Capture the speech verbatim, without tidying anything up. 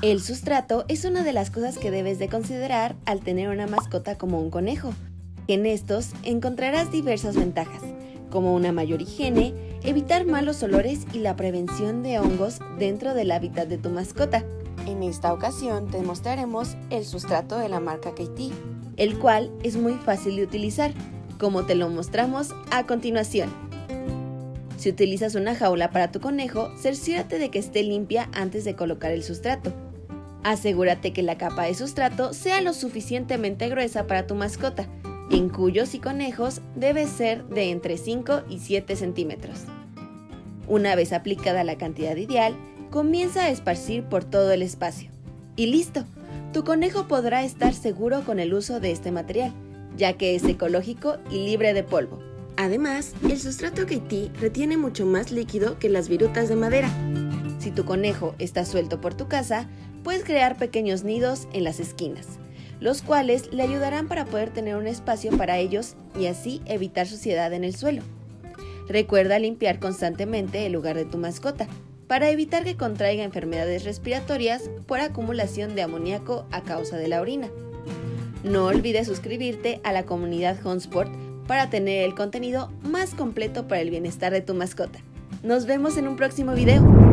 El sustrato es una de las cosas que debes de considerar al tener una mascota como un conejo. En estos encontrarás diversas ventajas, como una mayor higiene, evitar malos olores y la prevención de hongos dentro del hábitat de tu mascota. En esta ocasión te mostraremos el sustrato de la marca Kaytee, el cual es muy fácil de utilizar, como te lo mostramos a continuación. Si utilizas una jaula para tu conejo, cerciórate de que esté limpia antes de colocar el sustrato. Asegúrate que la capa de sustrato sea lo suficientemente gruesa para tu mascota, en cuyos y conejos debe ser de entre cinco y siete centímetros. Una vez aplicada la cantidad ideal, comienza a esparcir por todo el espacio. Y listo, tu conejo podrá estar seguro con el uso de este material, ya que es ecológico y libre de polvo. Además, el sustrato Kaytee retiene mucho más líquido que las virutas de madera. Si tu conejo está suelto por tu casa, puedes crear pequeños nidos en las esquinas, los cuales le ayudarán para poder tener un espacio para ellos y así evitar suciedad en el suelo. Recuerda limpiar constantemente el lugar de tu mascota, para evitar que contraiga enfermedades respiratorias por acumulación de amoníaco a causa de la orina. No olvides suscribirte a la comunidad Homesport para tener el contenido más completo para el bienestar de tu mascota. Nos vemos en un próximo video.